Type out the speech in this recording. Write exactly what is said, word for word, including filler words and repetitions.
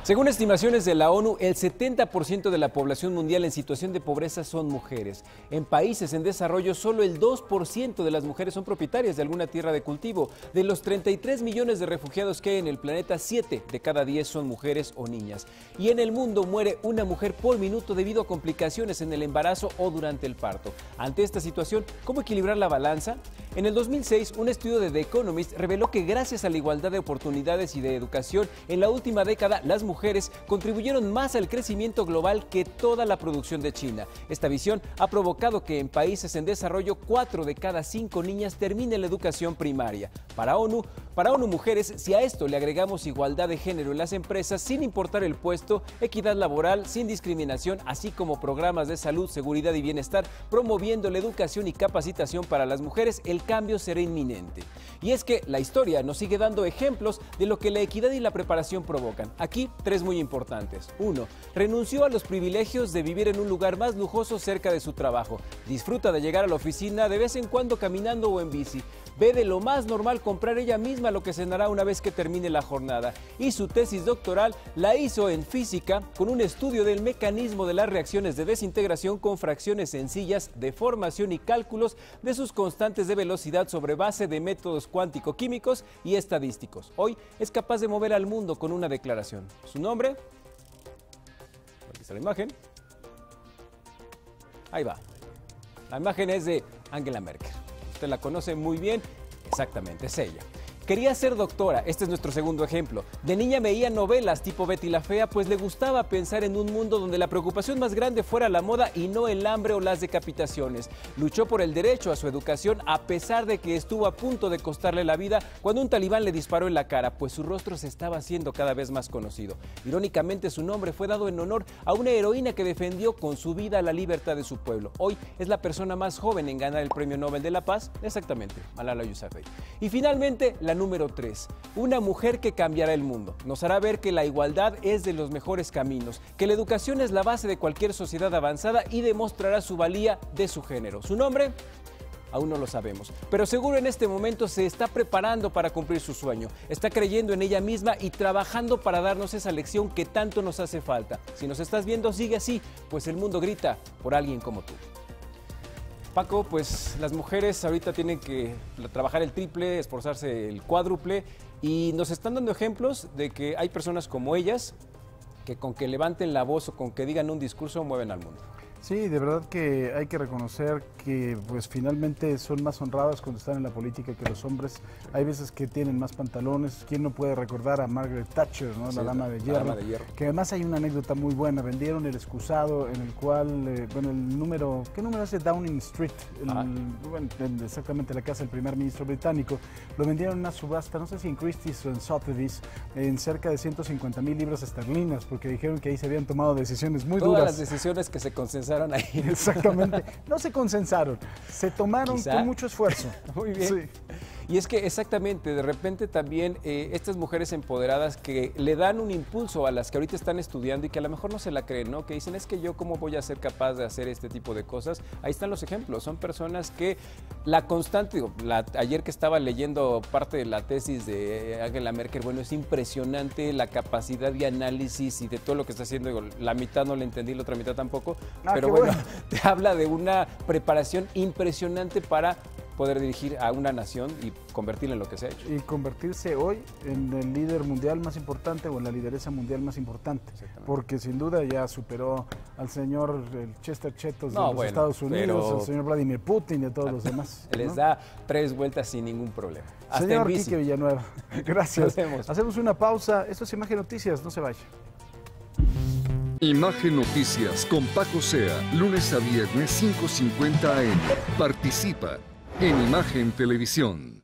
Según estimaciones de la ONU, el setenta por ciento de la población mundial en situación de pobreza son mujeres. En países en desarrollo, solo el dos por ciento de las mujeres son propietarias de alguna tierra de cultivo. De los treinta y tres millones de refugiados que hay en el planeta, siete de cada diez son mujeres o niñas. Y en el mundo muere una mujer por minuto debido a complicaciones en el embarazo o durante el parto. Ante esta situación, ¿cómo equilibrar la balanza? En el dos mil seis, un estudio de The Economist reveló que gracias a la igualdad de oportunidades y de educación, en la última década las mujeres contribuyeron más al crecimiento global que toda la producción de China. Esta visión ha provocado que en países en desarrollo, cuatro de cada cinco niñas terminen la educación primaria. Para ONU, para ONU Mujeres, si a esto le agregamos igualdad de género en las empresas, sin importar el puesto, equidad laboral, sin discriminación, así como programas de salud, seguridad y bienestar, promoviendo la educación y capacitación para las mujeres, el cambio será inminente. Y es que la historia nos sigue dando ejemplos de lo que la equidad y la preparación provocan. Aquí, tres muy importantes. Uno, renunció a los privilegios de vivir en un lugar más lujoso cerca de su trabajo. Disfruta de llegar a la oficina de vez en cuando caminando o en bici. Ve de lo más normal comprar ella misma lo que cenará una vez que termine la jornada. Y su tesis doctoral la hizo en física con un estudio del mecanismo de las reacciones de desintegración con fracciones sencillas, deformación y cálculos de sus constantes de velocidad sobre base de métodos cuántico-químicos y estadísticos. Hoy es capaz de mover al mundo con una declaración. Su nombre, aquí está la imagen, ahí va. La imagen es de Angela Merkel. Usted la conoce muy bien, exactamente, es ella. Quería ser doctora, este es nuestro segundo ejemplo. De niña veía novelas tipo Betty la Fea, pues le gustaba pensar en un mundo donde la preocupación más grande fuera la moda y no el hambre o las decapitaciones. Luchó por el derecho a su educación a pesar de que estuvo a punto de costarle la vida cuando un talibán le disparó en la cara, pues su rostro se estaba haciendo cada vez más conocido. Irónicamente, su nombre fue dado en honor a una heroína que defendió con su vida la libertad de su pueblo. Hoy es la persona más joven en ganar el Premio Nobel de la Paz, exactamente, Malala Yousafzai. Y finalmente, la número tres, una mujer que cambiará el mundo. Nos hará ver que la igualdad es de los mejores caminos, que la educación es la base de cualquier sociedad avanzada y demostrará su valía de su género. ¿Su nombre? Aún no lo sabemos, pero seguro en este momento se está preparando para cumplir su sueño. Está creyendo en ella misma y trabajando para darnos esa lección que tanto nos hace falta. Si nos estás viendo, sigue así, pues el mundo grita por alguien como tú. Paco, pues las mujeres ahorita tienen que trabajar el triple, esforzarse el cuádruple y nos están dando ejemplos de que hay personas como ellas que con que levanten la voz o con que digan un discurso mueven al mundo. Sí, de verdad que hay que reconocer que pues finalmente son más honradas cuando están en la política que los hombres. Hay veces que tienen más pantalones. ¿Quién no puede recordar a Margaret Thatcher, ¿no? Sí, la, dama de, hierro, dama de hierro? Que además hay una anécdota muy buena. Vendieron el excusado en el cual, eh, bueno, el número, ¿qué número es de Downing Street? El, ah. bueno, exactamente la casa del primer ministro británico. Lo vendieron en una subasta, no sé si en Christie's o en Sotheby's, en cerca de ciento cincuenta mil libras esterlinas, porque dijeron que ahí se habían tomado decisiones muy Todas duras. Todas las decisiones que se consensaron ahí. Exactamente, no se consensaron, se tomaron ¿Quizá? con mucho esfuerzo. Muy bien. Sí. Y es que exactamente, de repente también eh, estas mujeres empoderadas que le dan un impulso a las que ahorita están estudiando y que a lo mejor no se la creen, ¿no? Que dicen, es que yo cómo voy a ser capaz de hacer este tipo de cosas. Ahí están los ejemplos, son personas que la constante, digo, la, ayer que estaba leyendo parte de la tesis de Angela Merkel, bueno, es impresionante la capacidad de análisis y de todo lo que está haciendo. Digo, la mitad no la entendí, la otra mitad tampoco, ah, pero bueno, bueno, te habla de una preparación impresionante para poder dirigir a una nación y convertirla en lo que se ha hecho. Y convertirse hoy en el líder mundial más importante o en la lideresa mundial más importante. Porque sin duda ya superó al señor el Chester Chetos no, de los bueno, Estados Unidos, al señor Vladimir Putin y a todos los demás. Les ¿no? da tres vueltas sin ningún problema. Hasta señor Quique Villanueva, gracias. Hacemos una pausa. Esto es Imagen Noticias, no se vaya. Imagen Noticias con Paco Sea, lunes a viernes cinco cincuenta a eme. Participa en Imagen Televisión.